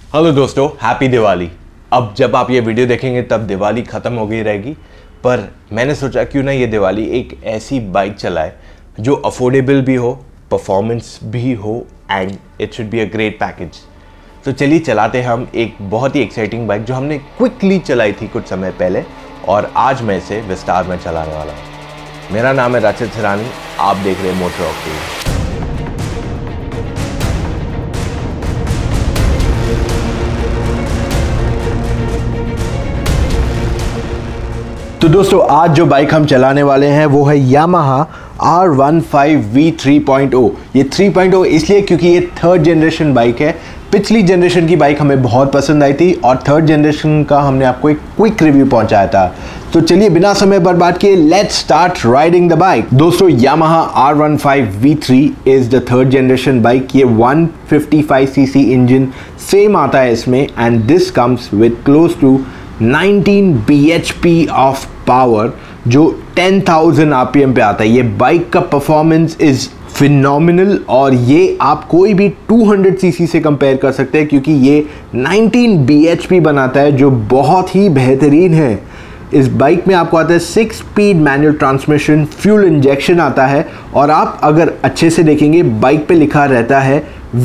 Hello दोस्तों, happy Diwali. अब जब आप ये वीडियो देखेंगे तब दिवाली ख़त्म हो गई रहेगी, पर मैंने सोचा क्यों ना ये दिवाली एक ऐसी बाइक चलाए जो अफोर्डेबल भी हो, परफॉर्मेंस भी हो and it should be a great package. तो चलिए चलाते हैं हम एक बहुत ही एक्साइटिंग बाइक जो हमने क्विकली चलाई थी कुछ समय पहले और आज मैं इसे विस्तार में चलाने वाला हूँ। मेरा नाम है राशिद सिरानी, आप देख रहे हैं मोटरऑक्टेन। तो दोस्तों आज जो बाइक हम चलाने वाले हैं वो है Yamaha R15 V3.0। ये 3.0 इसलिए क्योंकि ये थर्ड जनरेशन बाइक है। पिछली जनरेशन की बाइक हमें बहुत पसंद आई थी और थर्ड जनरेशन का हमने आपको एक क्विक रिव्यू पहुंचाया था। तो चलिए बिना समय बर्बाद किए let's start riding the bike. दोस्तों Yamaha R15 V3 is the third generation bike. ये 155cc इंजन सेम आता है इसमें and this comes with close to 19 bhp of power जो 10,000 rpm पे आता है। ये बाइक का परफॉर्मेंस इज फिनोमिनल और ये आप कोई भी 200cc से कंपेयर कर सकते हैं क्योंकि ये 19 bhp बनाता है जो बहुत ही बेहतरीन है। इस बाइक में आपको आता है 6 speed manual transmission, fuel injection आता है और आप अगर अच्छे से देखेंगे बाइक पे लिखा रहता है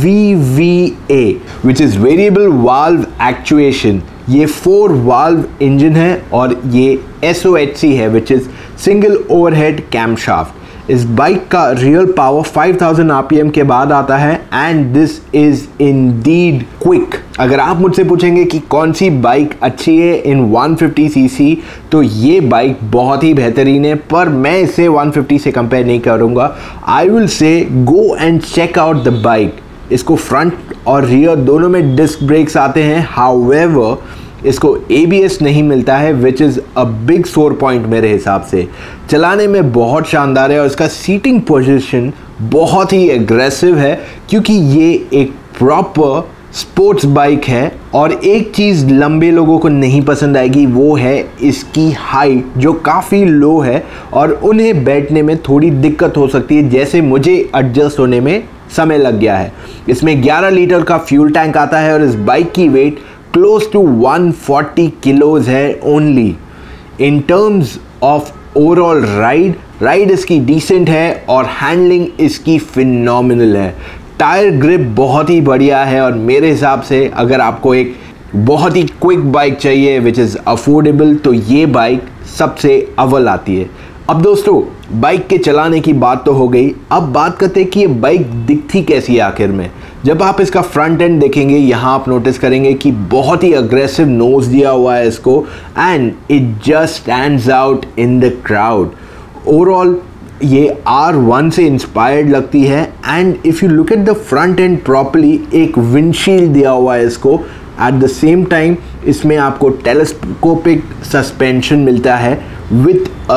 VVA which is variable valve actuation. ये 4 वाल्व इंजन है और ये SOHC है which is single overhead camshaft. इस बाइक का रियल पावर 5000 rpm के बाद आता है and this is indeed quick. अगर आप मुझसे पूछेंगे कि कौन सी बाइक अच्छी है इन 150cc तो ये बाइक बहुत ही बेहतरीन है, पर मैं इसे 150 से कंपेयर नहीं करूँगा। I will say go and check out the bike. इसको फ्रंट और रियर दोनों में डिस्क ब्रेक्स आते हैं, हाउएवर इसको ABS नहीं मिलता है which is a big sore point मेरे हिसाब से। चलाने में बहुत शानदार है और इसका सीटिंग पोजीशन बहुत ही एग्रेसिव है क्योंकि ये एक प्रॉपर स्पोर्ट्स बाइक है। और एक चीज़ लंबे लोगों को नहीं पसंद आएगी वो है इसकी हाइट जो काफ़ी लो है और उन्हें बैठने में थोड़ी दिक्कत हो सकती है, जैसे मुझे एडजस्ट होने में समय लग गया है। इसमें 11 लीटर का फ्यूल टैंक आता है और इस बाइक की वेट क्लोज टू 140 किलोज है only. In terms of overall ride इसकी डिसेंट है और हैंडलिंग इसकी फिनोमिनल है। टायर ग्रिप बहुत ही बढ़िया है और मेरे हिसाब से अगर आपको एक बहुत ही क्विक बाइक चाहिए विच इज़ अफोर्डेबल तो ये बाइक सबसे अव्वल आती है। अब दोस्तों बाइक के चलाने की बात तो हो गई, अब बात करते हैं कि ये बाइक दिखती कैसी है आखिर में। जब आप इसका फ्रंट एंड देखेंगे यहाँ आप नोटिस करेंगे कि बहुत ही अग्रेसिव नोज दिया हुआ है इसको and it just stands out in the crowd. Overall ये R1 से इंस्पायर्ड लगती है and if you look at the front end properly एक विंडशील्ड दिया हुआ है इसको। एट द सेम टाइम इसमें आपको टेलीस्कोपिक सस्पेंशन मिलता है with a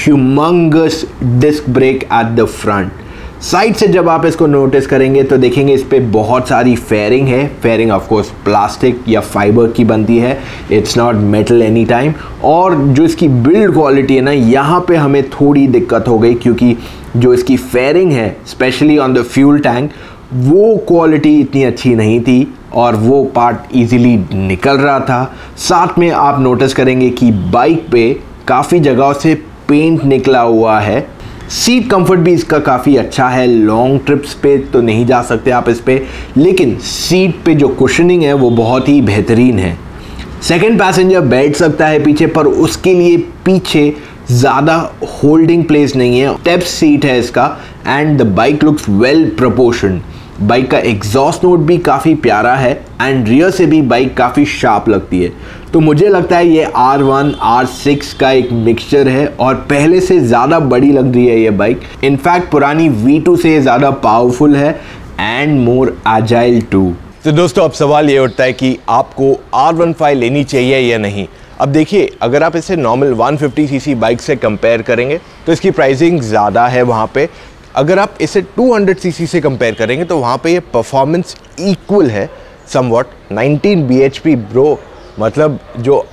humongous disc brake at the front. Side से जब आप इसको नोटिस करेंगे तो देखेंगे इस पर बहुत सारी फेयरिंग है। फेयरिंग ऑफ कोर्स प्लास्टिक या फाइबर की बनती है, it's not metal any time. और जो इसकी बिल्ड क्वालिटी है ना, यहाँ पे हमें थोड़ी दिक्कत हो गई क्योंकि जो इसकी फेयरिंग है specially on the fuel tank वो क्वालिटी इतनी अच्छी नहीं थी और वो पार्ट इजीली निकल रहा था। साथ में आप नोटिस करेंगे कि बाइक पे काफ़ी जगहों से पेंट निकला हुआ है। सीट कंफर्ट भी इसका काफ़ी अच्छा है। लॉन्ग ट्रिप्स पे तो नहीं जा सकते आप इस पे, लेकिन सीट पे जो कुशनिंग है वो बहुत ही बेहतरीन है। सेकंड पैसेंजर बैठ सकता है पीछे, पर उसके लिए पीछे ज़्यादा होल्डिंग प्लेस नहीं है। स्टेप सीट है इसका and the bike looks well proportioned. Bike का एग्जॉस्ट नोट भी काफ़ी प्यारा है एंड रियर से भी बाइक काफ़ी शार्प लगती है। तो मुझे लगता है ये R1 R6 का एक मिक्सचर है और पहले से ज़्यादा बड़ी लग रही है ये बाइक। इनफैक्ट पुरानी V2 से ज़्यादा पावरफुल है एंड मोर एजाइल टू। तो दोस्तों अब सवाल ये उठता है कि आपको R15 लेनी चाहिए या नहीं। अब देखिए अगर आप इसे नॉर्मल 150cc बाइक से कंपेयर करेंगे तो इसकी प्राइसिंग ज़्यादा है वहाँ पे। अगर आप इसे 200cc से कंपेयर करेंगे तो वहाँ पे ये परफॉर्मेंस इक्वल है समवॉट। 19 bhp ब्रो, मतलब जो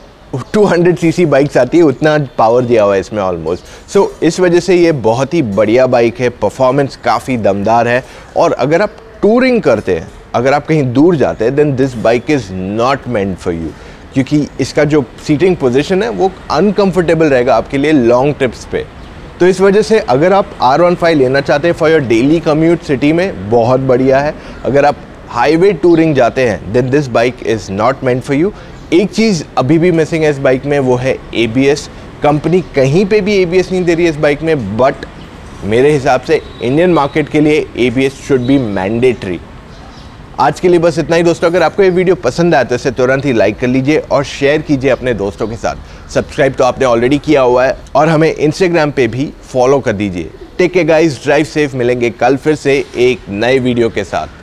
200cc बाइक्स आती है उतना पावर दिया हुआ है इसमें ऑलमोस्ट। सो इस वजह से ये बहुत ही बढ़िया बाइक है, परफॉर्मेंस काफ़ी दमदार है। और अगर आप टूरिंग करते हैं अगर आप कहीं दूर जाते हैं then this bike is not meant for you, क्योंकि इसका जो सीटिंग पोजीशन है वो अनकंफर्टेबल रहेगा आपके लिए लॉन्ग ट्रिप्स पे। तो इस वजह से अगर आप R15 लेना चाहते हैं for your daily commute city में, बहुत बढ़िया है। अगर आप हाईवे टूरिंग जाते हैं then this bike is not meant for you. एक चीज़ अभी भी मिसिंग है इस बाइक में, वो है ABS। कंपनी कहीं पे भी ABS नहीं दे रही है इस बाइक में, बट मेरे हिसाब से इंडियन मार्केट के लिए ABS शुड बी मैंडेटरी। आज के लिए बस इतना ही दोस्तों। अगर आपको ये वीडियो पसंद आया तो इसे तुरंत ही लाइक कर लीजिए और शेयर कीजिए अपने दोस्तों के साथ। सब्सक्राइब तो आपने ऑलरेडी किया हुआ है और हमें इंस्टाग्राम पे भी फॉलो कर दीजिए। Take care guys, drive safe. मिलेंगे कल फिर से एक नए वीडियो के साथ।